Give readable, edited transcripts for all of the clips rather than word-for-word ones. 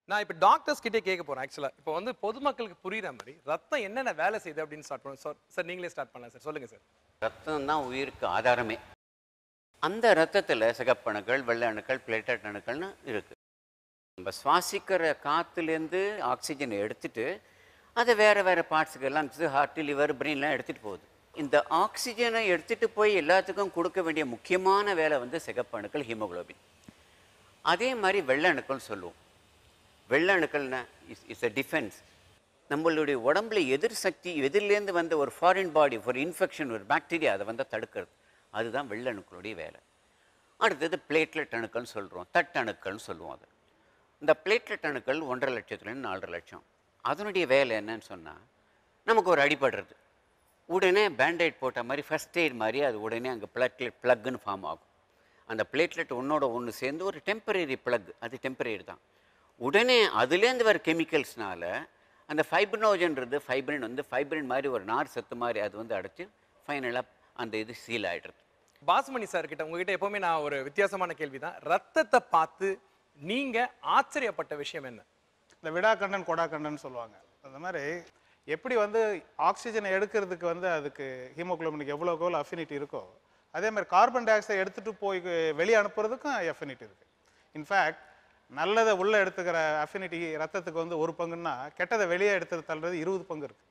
நான் இப்போ டாக்டர்ஸ் கிட்டே கேட்க போறேன் ஆக்சுவலா. இப்போ வந்து பொதுமக்களுக்கு புரியுற மாதிரி ரத்தம் என்னென்ன வேலை செய்யுது அப்படின்னு ஸ்டார்ட் பண்ணுவோம். சார் நீங்களே ஸ்டார்ட் பண்ணலாம் சார். சொல்லுங்க சார். ரத்தம் தான் உயிருக்கு ஆதாரமே. அந்த ரத்தத்தில் சிகப்பணுக்கள், வெள்ளை அணுக்கள், பிளேட்டட் அணுக்கள்னு இருக்குது. நம்ம சுவாசிக்கிற காற்றுலேருந்து ஆக்சிஜனை எடுத்துட்டு அதை வேறு வேறு பார்ட்ஸுக்கு எல்லாம் ஹார்ட்டு, லிவர், பிரெயின்லாம் எடுத்துகிட்டு போகுது. இந்த ஆக்சிஜனை எடுத்துகிட்டு போய் எல்லாத்துக்கும் கொடுக்க வேண்டிய முக்கியமான வேலை வந்து சிகப்பணுக்கள், ஹீமோகுளோபின். அதே மாதிரி வெள்ளை அணுக்கள் சொல்லுவோம். வெள்ளை அணுக்கள்னா இட்ஸ் எ டிஃபென்ஸ். நம்மளுடைய உடம்புல எதிர் சக்தி, எதிர்லேருந்து வந்த ஒரு ஃபாரின் பாடி, ஒரு இன்ஃபெக்ஷன், ஒரு பாக்டீரியா அதை வந்து தடுக்கிறது. அதுதான் வெள்ளை அணுக்களுடைய வேலை. அடுத்தது பிளேட்லெட் அணுக்கள்னு சொல்கிறோம், தட்டணுக்கள்னு சொல்லுவோம். அது இந்த பிளேட்லெட் அணுக்கள் 1.5 லட்சத்துலேருந்து 4.5 லட்சம். அதனுடைய வேலை என்னன்னு சொன்னால், நமக்கு ஒரு அடிபடுறது, உடனே பேண்டைட் போட்ட மாதிரி, ஃபர்ஸ்ட் எய்ட் மாதிரி அது உடனே அங்கே ப்ளக்குன்னு ஃபார்ம் ஆகும். அந்த பிளேட்லெட் ஒன்றோட ஒன்று சேர்ந்து ஒரு டெம்பரரி ப்ளக், அது டெம்பரரி தான். உடனே அதுலேருந்து வர கெமிக்கல்ஸ்னால அந்த ஃபைப்ரினோஜன்றது, ஃபைப்ரின் வந்து ஃபைப்ரின் மாதிரி ஒரு நார் சத்து மாதிரி அது வந்து அடைச்சி ஃபைனலாக அந்த இது சீல் ஆகிடுறது. பாசுமணி சார் கிட்ட உங்ககிட்ட எப்போவுமே நான் ஒரு வித்தியாசமான கேள்வி தான். ரத்தத்தை பார்த்து நீங்கள் ஆச்சரியப்பட்ட விஷயம் என்ன? இந்த விடாக்கண்டன் கொடாக்கண்டன் சொல்லுவாங்க. அந்த மாதிரி எப்படி வந்து ஆக்சிஜனை எடுக்கிறதுக்கு வந்து அதுக்கு ஹீமோகுளோபினுக்கு எவ்வளோக்கு எவ்வளோ அஃபினிட்டி இருக்கோ, அதே மாதிரி கார்பன் டை ஆக்சைடு எடுத்துகிட்டு போய் வெளியே அனுப்புறதுக்கும் அஃபினிட்டி இருக்குது. இன்ஃபேக்ட் நல்லதை உள்ளே எடுத்துக்கிற அஃபினிட்டி ரத்தத்துக்கு வந்து 1 பங்குன்னா, கெட்டதை வெளியே எடுத்து தள்ளுறது 20 பங்கு இருக்குது.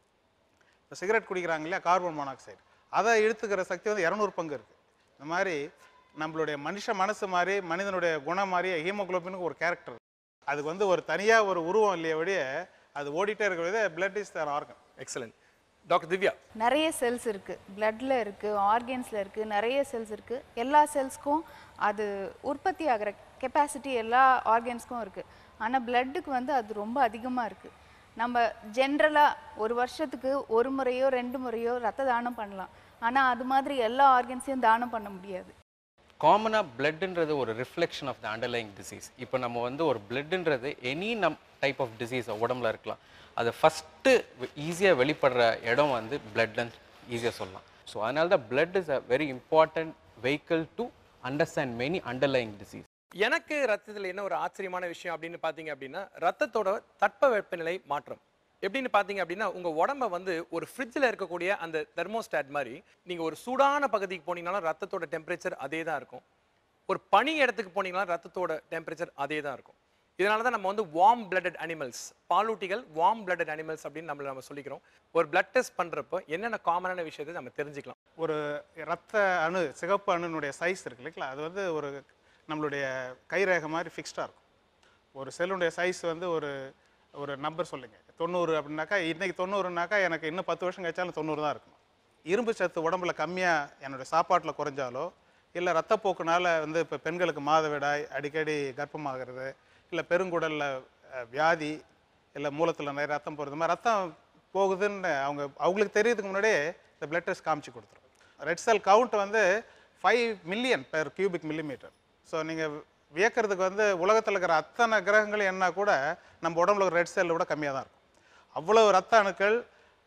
இப்போ சிகரெட் குடிக்கிறாங்க இல்லையா, கார்பன் மோனாக்சைடு, அதை இழுத்துக்கிற சக்தி வந்து 200 பங்கு இருக்குது. இந்த மாதிரி நம்மளுடைய மனுஷ மனசு மாதிரி, மனிதனுடைய குணம் மாதிரியே ஹீமோகுளோபினுக்கு ஒரு கேரக்டர். அதுக்கு வந்து ஒரு தனியாக ஒரு உருவம் இல்லையே ஒழிய அது ஓடிட்டே இருக்கிறது. Blood is the organ. Excellent. Doctor Divya. நிறைய செல்ஸ் இருக்குது, பிளட்டில் இருக்குது, ஆர்கன்ஸில் இருக்குது, நிறைய செல்ஸ் இருக்குது. எல்லா செல்ஸ்க்கும் அது உற்பத்தி ஆகிற கெப்பாசிட்டி எல்லா ஆர்கன்ஸ்க்கும் இருக்குது. ஆனால் பிளட்டுக்கு வந்து அது ரொம்ப அதிகமாக இருக்குது. நம்ம ஜென்ரலாக ஒரு வருஷத்துக்கு 1 முறையோ 2 முறையோ ரத்த தானம் பண்ணலாம். ஆனால் அது மாதிரி எல்லா ஆர்கன்ஸையும் தானம் பண்ண முடியாது. காமனாக பிளட்டுன்றது ஒரு reflection of the underlying disease. இப்போ நம்ம வந்து ஒரு பிளட்டுன்றது எனி டைப் ஆஃப் டிசீஸ் உடம்புல இருக்கலாம். அது ஃபஸ்ட்டு ஈஸியாக வெளிப்படுற இடம் வந்து பிளட்ன்னு ஈஸியாக சொல்லலாம். ஸோ அதனால தான் blood is a very important vehicle to understand many underlying disease. எனக்கு ரத்தத்தில் என்ன ஒரு ஆச்சரியமான விஷயம் அப்படின்னு பார்த்தீங்க அப்படின்னா, ரத்தத்தோட தட்பவெப்பநிலை மாற்றம் எப்படின்னு பார்த்தீங்க அப்படின்னா, உங்கள் உடம்ப வந்து ஒரு ஃப்ரிட்ஜில் இருக்கக்கூடிய அந்த தெர்மோஸ்டாட் மாதிரி, நீங்கள் ஒரு சூடான பகுதிக்கு போனீங்கனாலும் ரத்தத்தோட டெம்பரேச்சர் அதே தான் இருக்கும். ஒரு பனி இடத்துக்கு போனீங்கன்னா ரத்தத்தோட டெம்பரேச்சர் அதே தான் இருக்கும். இதனால தான் நம்ம வந்து வார்ம் பிளட்டட் அனிமல்ஸ், பாலூட்டிகள் வார்ம் பிளட்டட் அனிமல்ஸ் அப்படின்னு நம்ம சொல்லிக்கிறோம். ஒரு பிளட் டெஸ்ட் பண்ணுறப்போ என்னென்ன காமனான விஷயத்தை நம்ம தெரிஞ்சுக்கலாம். ஒரு ரத்த அணு, சிகப்பு அணுனுடைய சைஸ் இருக்கு இல்லைங்களா, அது வந்து ஒரு நம்மளுடைய கைரேகை மாதிரி ஃபிக்ஸ்டாக இருக்கும். ஒரு செல்லுடைய சைஸ் வந்து ஒரு நம்பர் சொல்லுங்க, 90 அப்படின்னாக்கா, இன்றைக்கி 90னாக்கா எனக்கு இன்னும் 10 வருஷம் கழிச்சாலும் 90 தான் இருக்கணும். இரும்பு சத்து உடம்புல கம்மியாக என்னுடைய சாப்பாட்டில் குறைஞ்சாலோ, இல்லை ரத்தப்போக்குனால வந்து இப்போ பெண்களுக்கு மாதவிடாய், அடிக்கடி கர்ப்பமாகிறது, இல்லை பெருங்குடலில் வியாதி, இல்லை மூலத்தில் நிறைய ரத்தம் போகிறது, மாதிரி ரத்தம் போகுதுன்னு அவங்களுக்கு தெரியறதுக்கு முன்னாடியே இந்த பிளட் டெஸ்ட் காமிச்சு கொடுத்துரும். ரெட் செல் கவுண்ட் வந்து 5 million per cubic millimetre. So நீங்கள் வியக்கிறதுக்கு வந்து உலகத்தில் இருக்கிற அத்தனை கிரகங்கள் என்ன கூட நம்ம உடம்புல இருக்கிற ரெட் செல்லை விட கம்மியாக தான் இருக்கும். அவ்வளோ ரத்த அணுக்கள்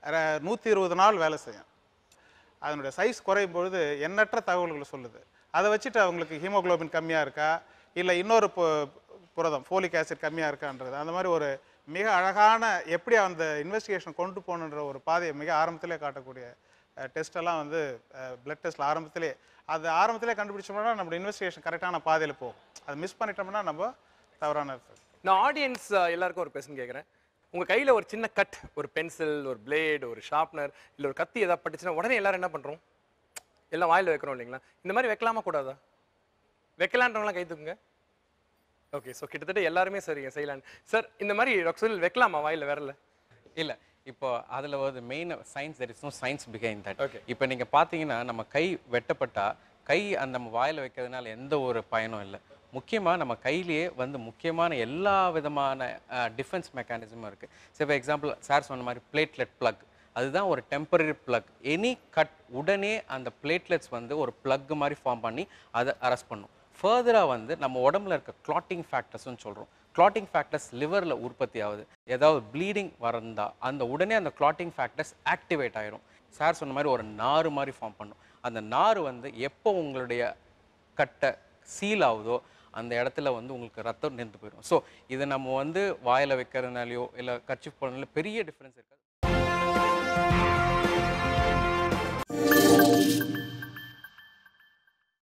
120 நாள் வேலை செய்யும். அதனுடைய சைஸ் குறையும் பொழுது எண்ணற்ற தகவல்களை சொல்லுது. அதை வச்சுட்டு அவங்களுக்கு ஹீமோகுளோபின் கம்மியாக இருக்கா, இல்லை இன்னொரு புரதம் ஃபோலிக் ஆசிட் கம்மியாக இருக்கான்றது, அந்த மாதிரி ஒரு மிக அழகான எப்படி அந்த இன்வெஸ்டிகேஷன் கொண்டு போகணுன்ற ஒரு பாதையை மிக ஆரம்பத்திலே காட்டக்கூடிய டெஸ்ட்டெல்லாம் வந்து பிளட் டெஸ்ட்டில் ஆரம்பத்திலே கண்டுபிடிச்சோம்னா நம்ம இன்வெஸ்டிகேஷன் கரெக்டான பாதையில் போகும். அதை மிஸ் பண்ணிட்டோம்னா நம்ம தவறான. நான் ஆடியன்ஸ் எல்லாருக்கும் ஒரு கொஸ்டின் கேட்குறேன். உங்கள் கையில் ஒரு சின்ன கட், ஒரு பென்சில், ஒரு பிளேட், ஒரு ஷார்ப்னர், இல்லை ஒரு கத்தி எதாவது பட்டுச்சுன்னா உடனே எல்லாரும் என்ன பண்ணுறோம்? எல்லாம் வாயில் வைக்கிறோம் இல்லைங்களா? இந்த மாதிரி வைக்கலாமா கூடாதா? வைக்கலான்றவங்களாம் கை தூக்குங்க. ஓகே, ஸோ கிட்டத்தட்ட எல்லாருமே சரிங்க செய்யலான்னு. சார், இந்த மாதிரி டாக்டர் வைக்கலாமா வாயில் விரல? இல்லை, இப்போ அதில் ஒரு main science, there is no science behind that. Okay, இப்போ நீங்கள் பார்த்தீங்கன்னா நம்ம கை வெட்டப்பட்டால் கை அந்த நம்ம வாயில் வைக்கிறதுனால எந்த ஒரு பயனும் இல்லை. முக்கியமாக நம்ம கையிலேயே வந்து முக்கியமான எல்லா விதமான டிஃபென்ஸ் மெக்கானிசமும் இருக்குது. ஸோ ஃபார் எக்ஸாம்பிள் சார் சொன்ன மாதிரி பிளேட்லெட் ப்ளக், அதுதான் ஒரு டெம்பரரி ப்ளக். எனி கட் உடனே அந்த பிளேட்லெட்ஸ் வந்து ஒரு ப்ளக் மாதிரி ஃபார்ம் பண்ணி அதை அரெஸ்ட் பண்ணும். ஃபர்தராக வந்து நம்ம உடம்புல இருக்க கிளாட்டிங் ஃபேக்டர்ஸ்ன்னு சொல்கிறோம். கிளாட்டிங் ஃபேக்டர்ஸ் லிவரில் உற்பத்தி ஆகுது. ஏதாவது ப்ளீடிங் வரந்தா அந்த உடனே அந்த கிளாட்டிங் ஃபேக்டர்ஸ் ஆக்டிவேட் ஆயிரும். சார் சொன்ன மாதிரி ஒரு நார் மாதிரி ஃபார்ம் பண்ணும். அந்த நார் வந்து எப்போ உங்களுடைய கட்டை சீல் ஆகுதோ அந்த இடத்துல வந்து உங்களுக்கு ரத்தம் நின்று போயிடும். ஸோ இதை நம்ம வந்து வாயில் வைக்கிறதுனாலையோ இல்லை கர்ச்சீஃப் போடுறதுனால பெரிய டிஃப்ரென்ஸ் இருக்காது.